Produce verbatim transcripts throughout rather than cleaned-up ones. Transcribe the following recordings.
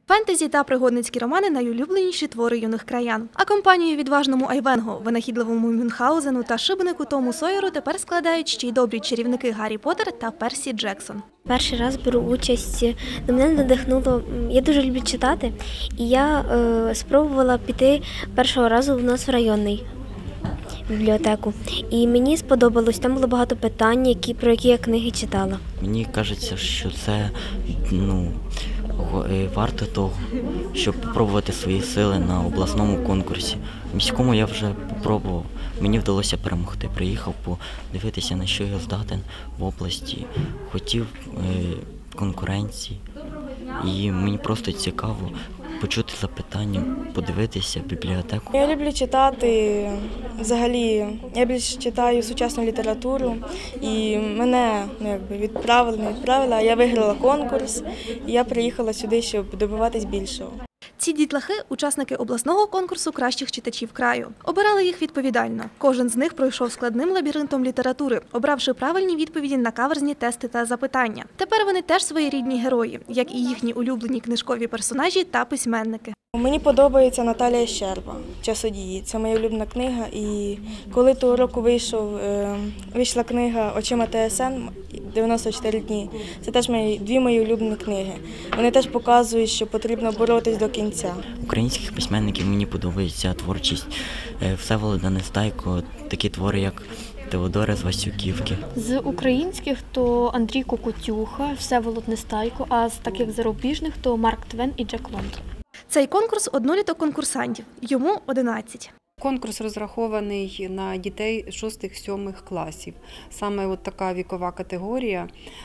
Фентезі та пригодницькі романи – найулюбленіші твори юних краян. А компанію відважному Айвенгу, винахідливому Мюнхгаузену та шибенику Тому Сойеру тепер складають ще й добрі чарівники Гаррі Поттер та Персі Джексон. Перший раз беру участь, мене надихнуло, я дуже люблю читати, і я е, спробувала піти першого разу в нас в районний бібліотеку. І мені сподобалось, там було багато питань, які, про які я книги читала. Мені кажеться, що це ну, варто того, щоб спробувати свої сили на обласному конкурсі. В міському я вже спробував, мені вдалося перемогти. Приїхав подивитися, на що я здатен в області, хотів конкуренції. І мені просто цікаво почути запитання, подивитися в бібліотеку. Я люблю читати, взагалі, я більше читаю сучасну літературу, і мене ну, якби, відправили, не відправили, а я виграла конкурс, і я приїхала сюди, щоб добиватись більшого. Ці дітлахи – учасники обласного конкурсу кращих читачів краю. Обирали їх відповідально. Кожен з них пройшов складним лабіринтом літератури, обравши правильні відповіді на каверзні тести та запитання. Тепер вони теж своєрідні герої, як і їхні улюблені книжкові персонажі та письменники. Мені подобається Наталія Щерба «Часодії». Це моя улюблена книга. І коли того року вийшов, вийшла книга «Очима ТСН» дев'яносто чотири дні, це теж мої, дві мої улюблені книги. Вони теж показують, що потрібно боротись до кінця. Українських письменників мені подобається творчість Всеволода Нестайко, такі твори, як Теодора з Васюківки. З українських то Андрій Кокотюха, Всеволод Нестайко, а з таких зарубіжних то Марк Твен і Джек Лондон. Цей конкурс – одноліток конкурсантів, йому одинадцять. Конкурс розрахований на дітей шостих-сьомих класів. Саме от така вікова категорія,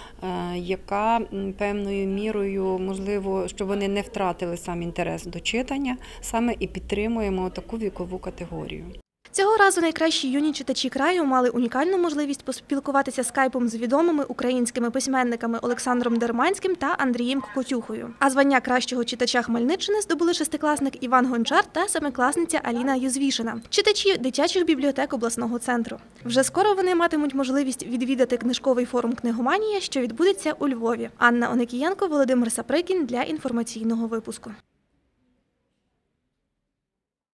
яка певною мірою, можливо, щоб вони не втратили сам інтерес до читання, саме і підтримуємо таку вікову категорію. Цього разу найкращі юні читачі краю мали унікальну можливість поспілкуватися скайпом з відомими українськими письменниками Олександром Дерманським та Андрієм Кокотюхою. А звання кращого читача Хмельниччини здобули шестикласник Іван Гончар та семикласниця Аліна Юзвішина, читачі дитячих бібліотек обласного центру. Вже скоро вони матимуть можливість відвідати книжковий форум «Книгоманія», що відбудеться у Львові. Анна Оникієнко, Володимир Саприкін для інформаційного випуску.